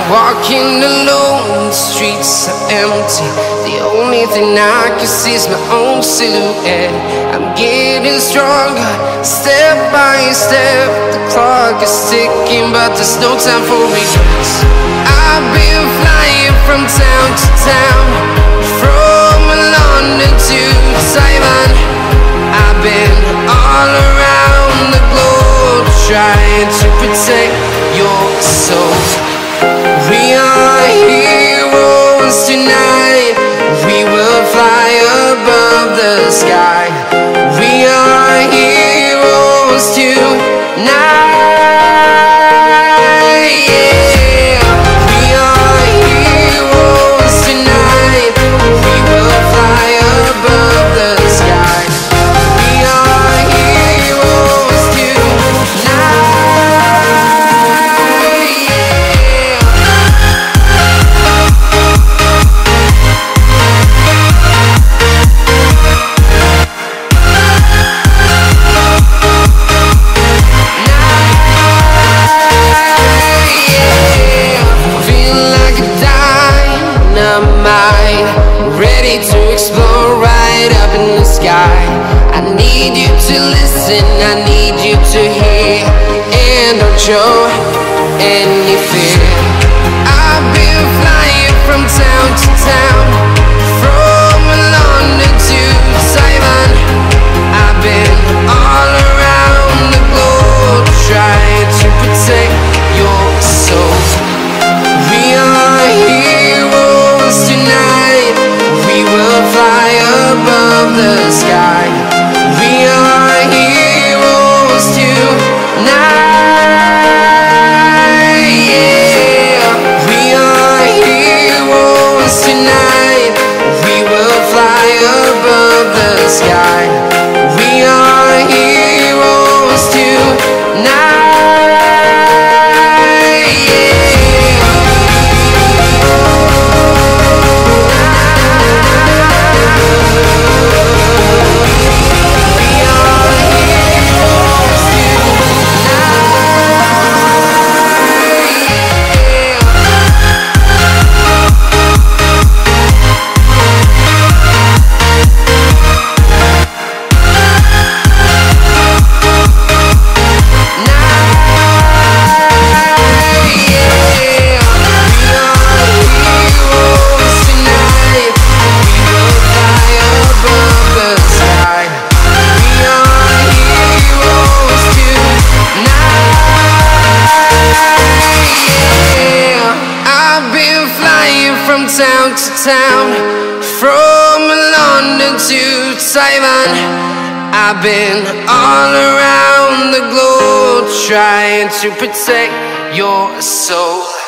Walking alone, the streets are empty. The only thing I can see is my own silhouette. I'm getting stronger, step by step. The clock is ticking, but there's no time for regrets. I've been flying from town to town, from London to Taiwan. I've been all around the globe, trying to protect your soul. We are heroes tonight. We will fly above the sky. We are heroes tonight. Yeah. We are heroes tonight. We will fly above the sky. We are heroes tonight. Ready to explore right up in the sky. I need you to listen, I need you to hear, and don't show any fear. I've been flying from town to town, from London to Taiwan. I've been all around the globe, trying to protect your soul. We are heroes tonight. We will fly above the sky. We are heroes tonight. Yeah. We are heroes tonight. We will fly above the sky. We are heroes tonight. From town to town, from London to Taiwan. I've been all around the globe, trying to protect your soul.